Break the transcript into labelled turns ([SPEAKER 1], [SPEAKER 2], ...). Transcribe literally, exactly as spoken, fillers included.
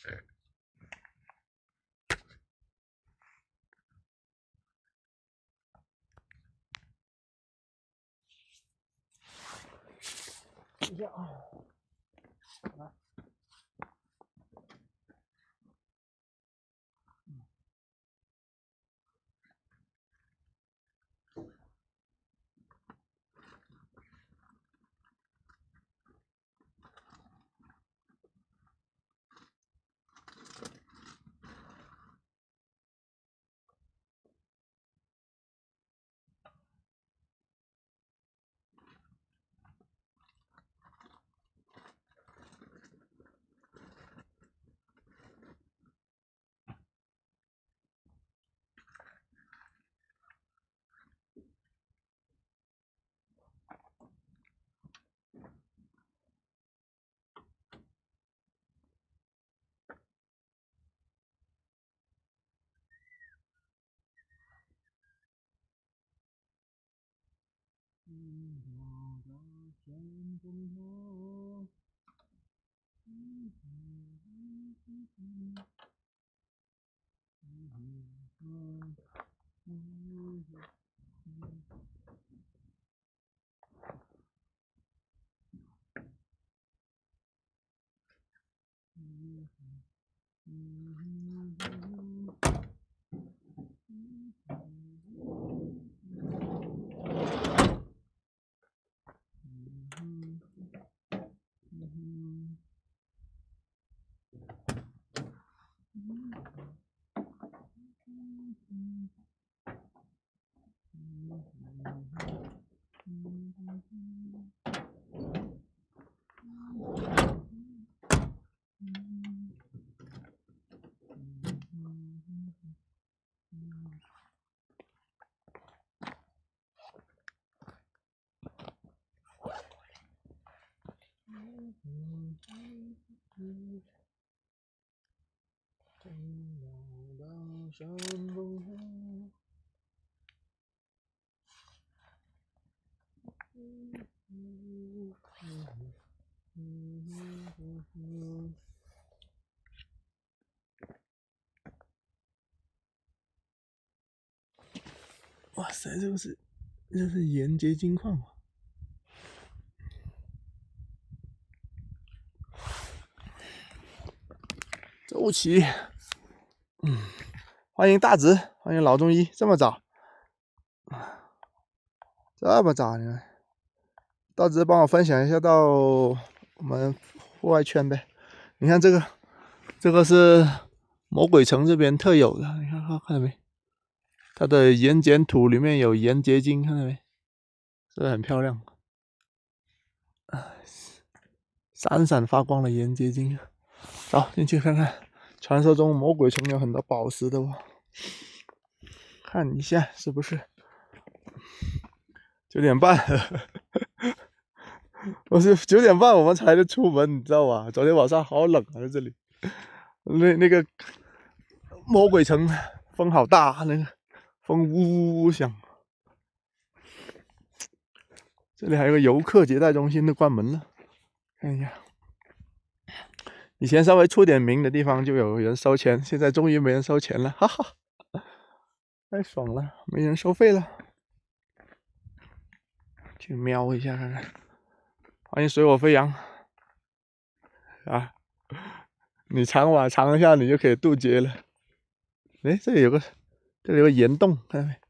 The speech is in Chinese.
[SPEAKER 1] 一下啊，来。 山风后，哇塞，这个是这是盐结晶矿啊！周琦，嗯，欢迎大直，欢迎老中医，这么早，这么早呢？大直帮我分享一下到我们户外圈呗。你看这个，这个是魔鬼城这边特有的，你看看看到没？它的盐碱土里面有盐结晶，看到没？是不是很漂亮？闪闪发光的盐结晶。走进去看看，传说中魔鬼城有很多宝石的哦，看一下是不是？九点半，我是九点半我们才能出门，你知道吧？昨天晚上好冷啊，在这里，那那个魔鬼城风好大，那个风呜呜响。这里还有个游客接待中心都关门了，看一下。以前稍微出点名的地方就有人收钱，现在终于没人收钱了，哈哈，太爽了，没人收费了。去瞄一下看看，欢迎水我飞扬啊！你尝吧，尝一下你就可以渡劫了。哎，这里有个，这里有个岩洞，看到没？